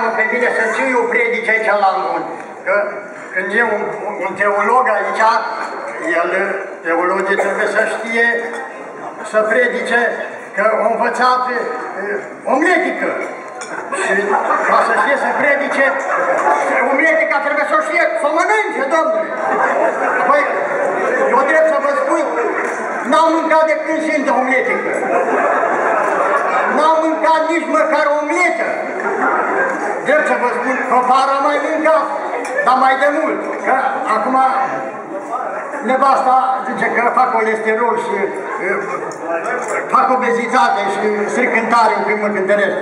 cheamă pe mine să ții o predice aici la Angun. Că când e un teolog aici, el, teologii trebuie să știe să predice că a învățat omletică. Și ca să știe să predice, omletica trebuie să o știe, să o mănânce, domnule. Păi, eu trebuie să vă spun, n-am mâncat de când sunt omletică. N-am mâncat nici măcar o omletă. Drept să vă spun, copară mai mâncat, dar mai de mult. Că acum nevasta zice că fac colesterol și fac obezitate și stric cântare când mă cântăresc.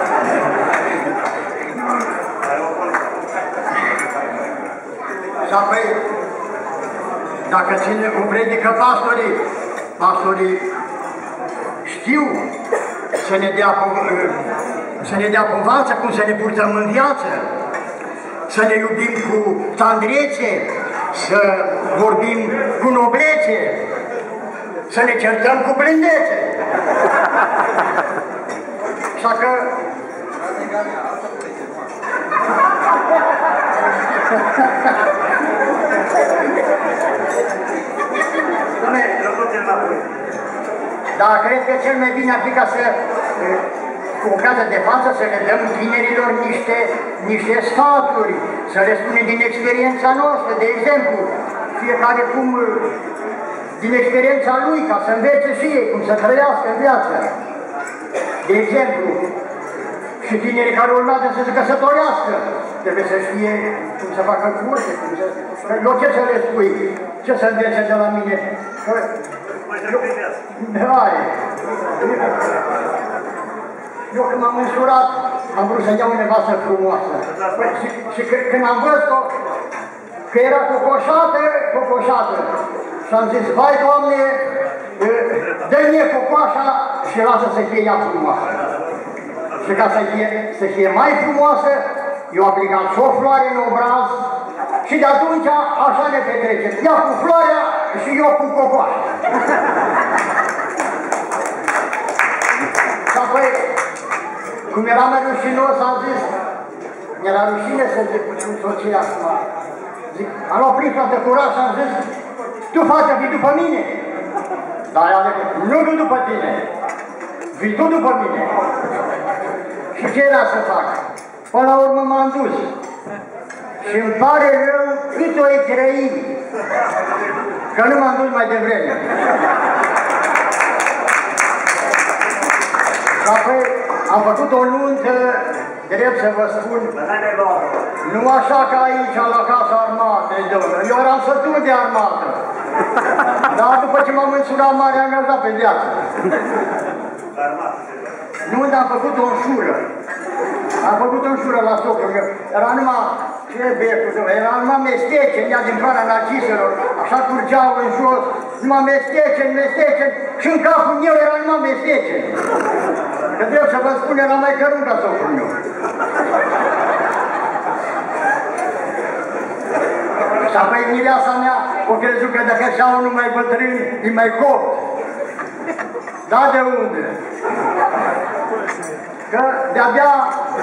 Și apoi, dacă ține o predică pastorii știu să ne dea povață, cum să ne purtăm în viață, să ne iubim cu tandrețe, să vorbim cu noblețe, să ne certăm cu blândețe. Așa că... Dar cred că cel mai bine ar fi ca să, cu ocazia de față, să le dăm tinerilor niște sfaturi, să le spunem din experiența noastră, de exemplu, fiecare cum, din experiența lui, ca să învețe și ei cum să trăiască în viață. De exemplu, și tinerii care urmează să se căsătorească, trebuie să știe cum să facă curse, cum să... Eu ce să le spui? Ce să învețe de la mine? Că... Eu când m-am însurat, am vrut să iau o nevastă frumoasă. Și când am văzut-o, că era cocoșată, și am zis, vai, Doamne, dă-mi cocoașa și lasă să fie ea frumoasă. Și ca să fie mai frumoasă, eu aplicat și o floare în obraz și de atunci așa ne petrecem. Ea cu floarea și eu cu cocoașa. Și apoi, cum era mai rușinos, am zis, mi-era rușine să zic cu soția acum. Zic, am oprit toată curaj și am zis, tu faci, vii după mine. Dar ea zic, nu vii după tine, vii tu după mine. Și ce era să fac? Până la urmă m-am dus. Și îmi pare rău cât o-i trăim, că nu m-am dus mai devreme. Și apoi am făcut o nuntă, drept să vă spun, nu așa ca aici, la Casa Armatei, domnule. Eu eram sătul de armată. Dar după ce m-am însurat, m-am reangajat pe viață. Nu, dar am făcut o înșură. Am făcut o înșură la socrul meu. Era numai, ce becul, era numai mestece, ea din Valea Narciselor, așa curgeau în jos, numai mestece, și în capul meu era numai mestece. Că trebuie să vă spun, era mai cărunt ca socrul meu. Și apoi mireasa mea o crezut că dacă așa unul mai bătrân, e mai copt. Da, de unde? Că de-abia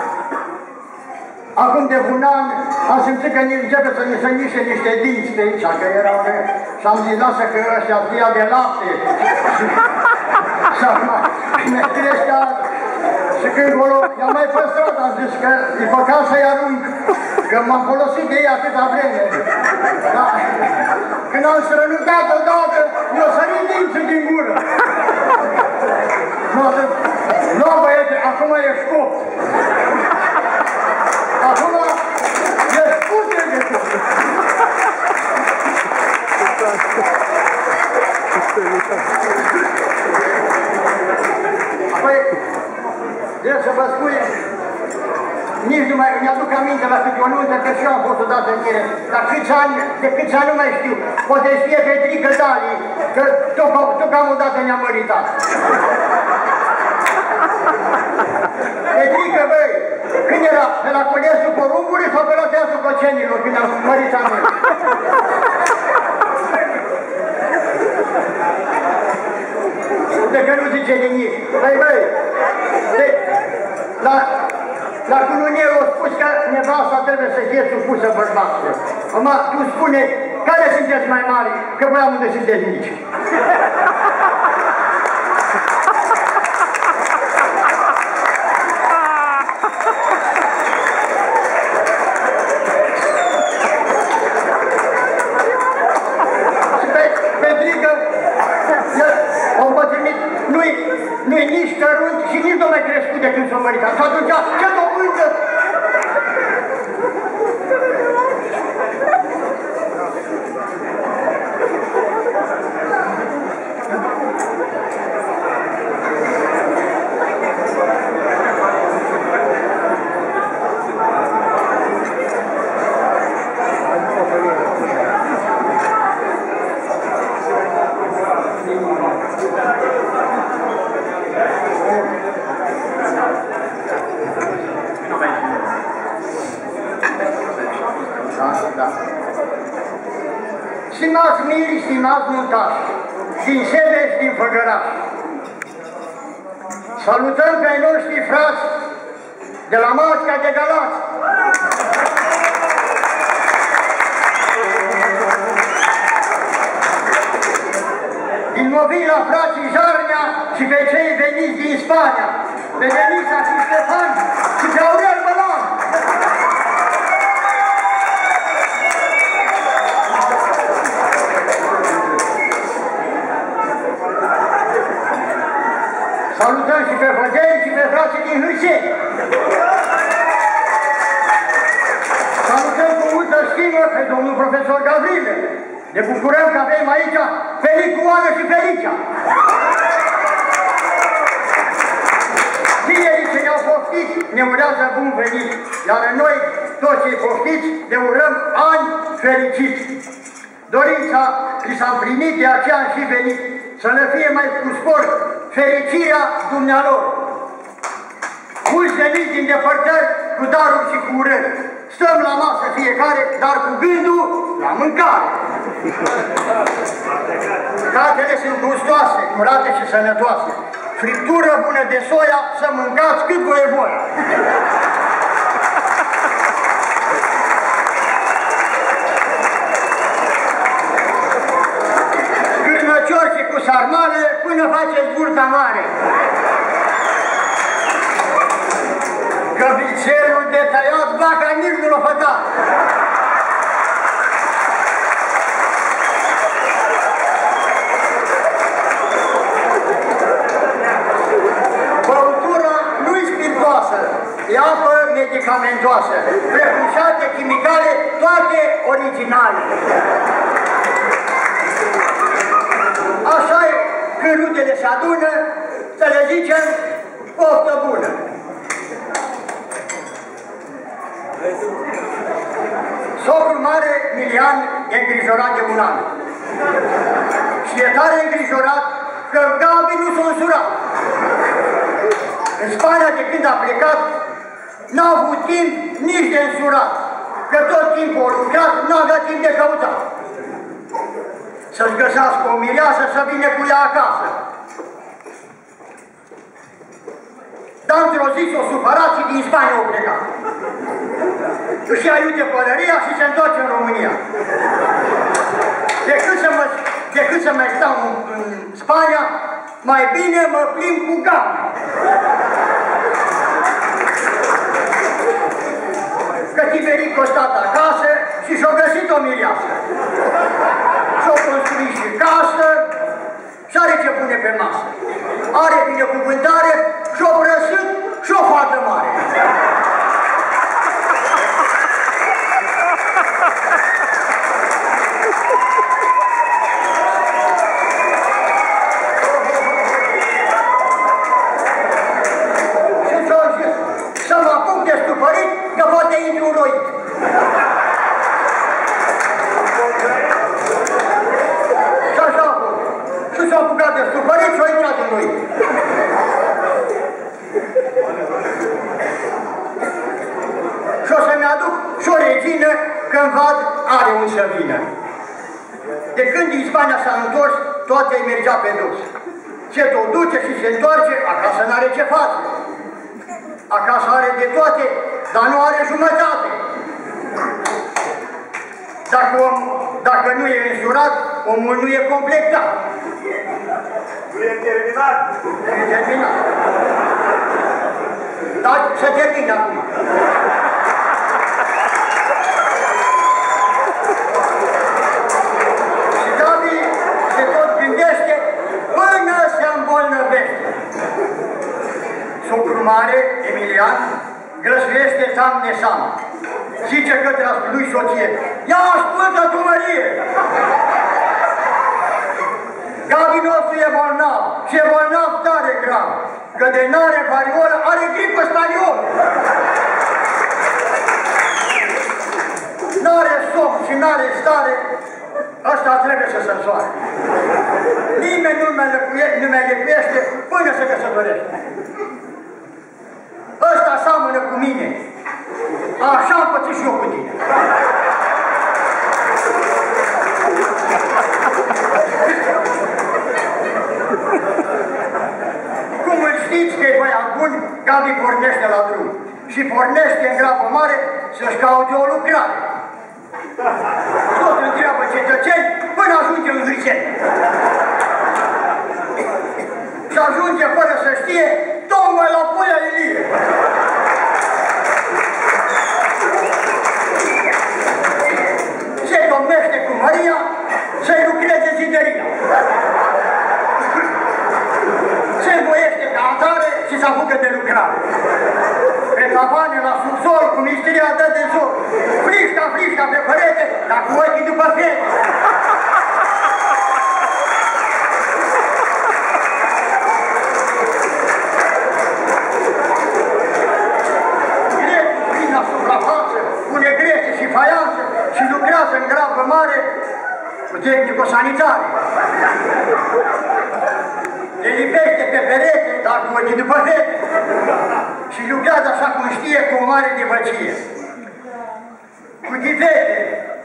acum de un an am simțit că începe să mi se niște niște dinți pe aici, că erau de... Și am zis, lasă că ăștia fia de lapte. Și acum ne creștea. Și când i-am mai păstrat, am zis că e păcat să-i arunc, că m-am folosit de ei atâta vreme. Dar când am strănutat odată, mi-o sărit dinții din gură. Nu, băiete, acum ești copt. Acum ești putere de copt. Apoi, trebuie să vă spun, nici nu mai mi-aduc aminte la câte o nuntă, că și eu am fost odată în ele. Dar de câți ani nu mai știu. Poate știe Petrică Dali, că tot cam odată ne-am măritat. Petrică, băi, când era? Pe la Colesul Porumbului sau pe la Teatrul Cocenilor, când am măritat noi? De că nu zice nimic. Băi, la cununie el a spus că nevasta trebuie să fie supusă bărbatului. Acum, tu spune, care sunteți mai mari? Că voi amândoi sunteți mici. Nu-i nici cărunt și nici nu mai crescut de când s-o măritat. Și atunci, ce dobândă? Stimați miri, stimați muntași, din Sebe și din Făgăraș, salutăm pe ai noștri frați de la Mașca de Galați. Din Movila, frații Jarnea și pe cei veniți din Spania, pe Denisa și Ștefan și pe Aurel Bălan. Salutăm și pe Făgeni și pe frații din Hârșeni. Salutăm cu multă stimă pe domnul profesor Gavrile. Ne bucurăm că avem aici Felicu Oană și Felicea. Tinerii ce ne-au poftit ne urează bun venit, iar noi, toți cei poftiți, ne urăm ani fericiți. Dorința li s-a împlinit, de aceea am și venit, să ne fie mai cu spor fericirea dumnealor. Mulți veniți din depărtări cu daruri și cu urări. Stăm la masă fiecare, dar cu gândul la mâncare. Catele sunt gustoase, curate și sănătoase. Friptură bună de soia, să mâncați cât voi e voia. Cârmăciorce cu sarmale până faceți burta mare. Că vițelul de tăiat vaca nici nu l-a fătat. Băutura nu-i spiritoasă, e apă medicamentoasă, prepușate chimicale, toate originale. Așa e, când rudele se adună, să le zicem poftă bună. Socrul mare, Milian, e îngrijorat de un an. Și e tare îngrijorat că Gabi nu s-a însurat. În Spania, de când a plecat, n-a avut timp nici de însurat. Că tot timpul a lucrat, n-avea timp de căutat. Să-și găsească o mireasă să vină cu ea acasă. Dar într-o zi s-o supărat și din Spania o plecat. Își ia iute pălăria și se întoarce în România. Decât să mai stau în Spania, mai bine mă plimb cu gamă. Că Tiberic a stat acasă și și-a găsit o mireasă. Și-a construit și casă și are ce pune pe masă. Are binecuvântare și-o brăsât și-o fată mare. Să mă apuc de stupărit, că poate intri un roit. Și așa a fost. Și s-a apucat de stupărit și a intrat în roit. Și o să-mi aduc și o regină, când vad, are un să vină. De când din Spania s-a întors, toate îi mergea pe dos. Ce tot duce și se întoarce, acasă n-are ce face. Acasă are de toate, dar nu are jumătate. Dacă nu e însurat, omul nu e completat. Nu e terminat. Nu e terminat. Dar să termine acum. Și Gabi se tot gândește până se îmbolnăvește. Socrul mare, Emilian, grăsuiește sam-nesam. Zice către lui soție, ia ascultă tu, Mărie! Gabi nostru e bolnav și e bolnav tare grav, că de n-are variolă, are gripă spaniolă. N-are somn și n-are stare, ăsta trebuie să se însoare. Nimeni nu mai lecuiește până se căsătorește. Ăsta seamănă cu mine. Așa am pățit și eu cu tine. Cum îl știți că e băiat bun, Gabi pornește la drum. Și pornește în grabă mare să-și caute o lucrare. Tot întreabă cetățeni până ajunge în Hârșeni. Și ajunge fără să știe tocmai la Poia Ilie. Se domnește cu Maria să-i lucreze zidăria. Se învoiește ca atare și se apucă de lucrare. Pe tavane, la subsol, cu mistria dă de zor. Frișca pe părete, dar cu ochii după fete. Gretul prin la suprafață, pune grețe și faianță și lucrează în grabă mare cu tehnico-sanitare. Le lipește pe perete, dar cu ochii după fete. Și lucrează așa cum știe, cu o mare devăcie. Cu ghivete,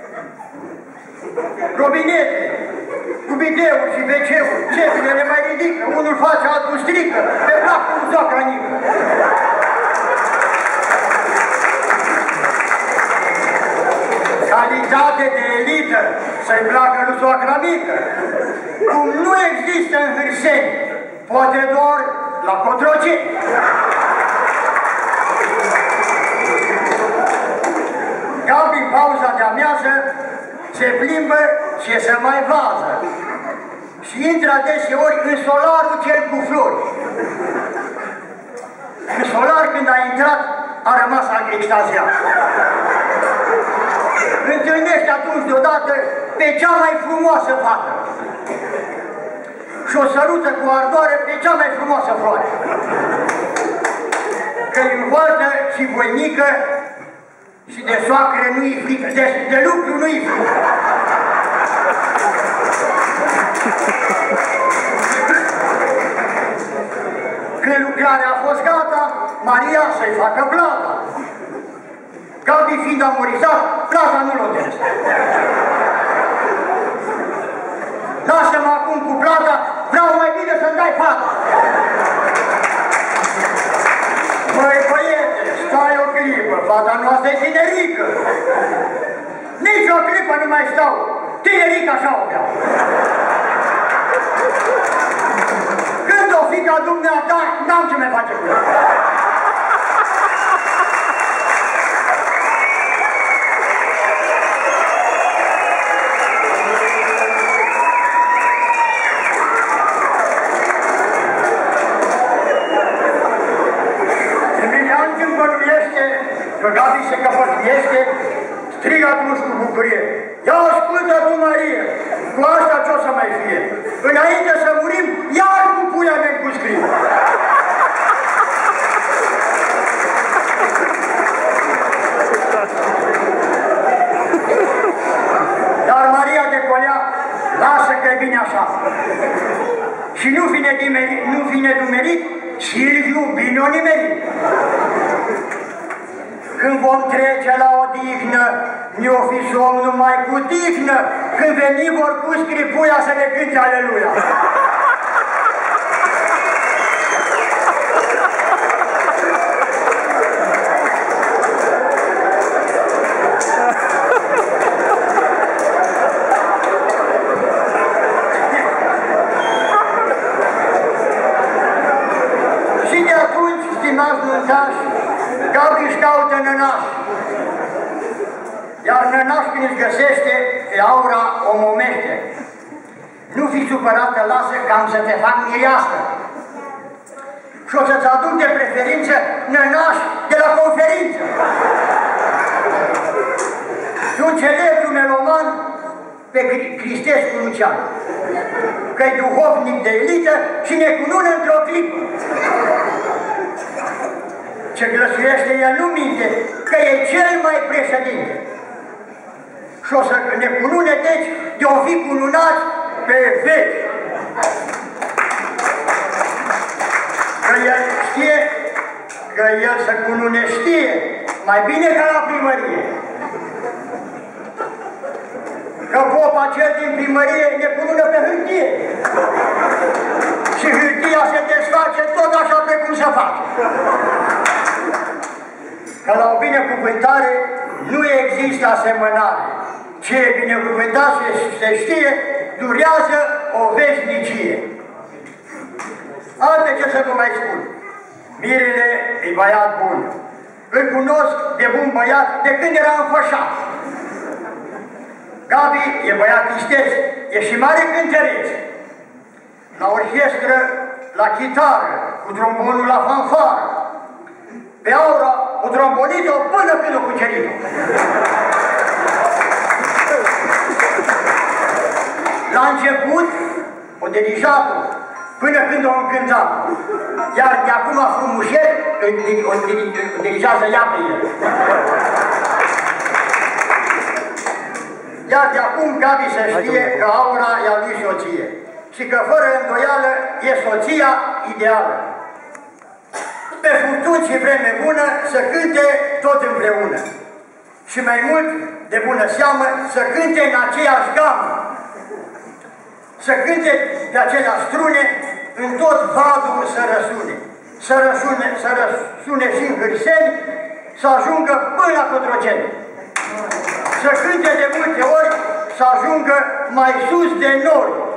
robinete, cu bideul și WC-ul, cefile le mai ridică, unul face, altul strică, pe plac cu soacra nică. Calitate de elită, să-i placă lui soacra mică. Cum nu există în Hârșeni, poate doar la Cotroceni. Gabi, în pauza de amiază, se plimbă și se mai vază. Și intră adeseori în solarul cel cu flori. În solar, când a intrat, a rămas extaziat. Întâlnește atunci deodată pe cea mai frumoasă fată. Și o sărută cu ardoare pe cea mai frumoasă floare. Că-i învoaltă și voinică și de soacră nu-i frică, de lucru nu-i frică. Când lucrarea a fost gata, Maria să-i facă plata. Gabi fiind amorizat, plata nu-l odește. Lasă-mă acum cu plata, vreau mai bine să-mi dai fata. Măi, băiete, stai o clipă, fata noastră e tinerică. Nici o clipă nu mai stau, tinerică așa o vreau. Când o fi ca dumneata, n-am ce mai face cu ea. Că Gabi se căpătuiește, strigă atunci cu bucurie. Ia ascultă, tu, Marie, cu asta ce o să mai fie? Înainte să murim, iar cu puia mea cu scrie. Dar Maria de Colea, lasă că-i bine așa. Și nu vine dumerit, Silviu bine o nimerit. Când vom trece la odihnă, ne-o fi somn numai cu tihnă, când veni vor cu scripuia să ne cânte aleluia. Iar nănaș când își găsește, pe aura o momește. Nu fi supărată, lasă cam să te fac mireasă. Și o să-ți aduc de preferință nănaș de la conferință. Și un celebru meloman pe Cristescu Lucian, că-i duhovnic de elită și ne cunună într-o clipă. Ce glăsuiește el nu minte, că e cel mai președinte. Și o să ne cunune, deci, de o fi cununat pe veci. Că el știe, că el să cunune știe, mai bine ca la primărie. Că popa cel din primărie ne cunună pe hârtie. Și hârtia se desface tot așa pe cum se face. Că la o binecuvântare nu există asemănare. Ce e binecuvântat se știe, durează o veșnicie. Alte ce să vă mai spun. Mirele e băiat bun. Îl cunosc de bun băiat de când era înfășat. Gabi e băiat isteț, e și mare cântăreț. La orchestră, la chitară, cu trombonul la fanfară. Pe aura o trombonit-o până când o cucerit-o. La început, o dirijat-o, până când o încântat. Iar de acum frumușel, o dirigează ea pe el. Iar de acum Gabi să știe că aura e a lui soție. Și că fără îndoială e soția ideală. Pe furtuni și vreme bună să cânte tot împreună. Și mai mult, de bună seamă, să cânte în aceeași gamă. Să cânte de aceleași strune, în tot vadul să răsune. Să răsune și în Hârseni, să ajungă până la Cotroceni. Să cânte de multe ori, să ajungă mai sus de nori.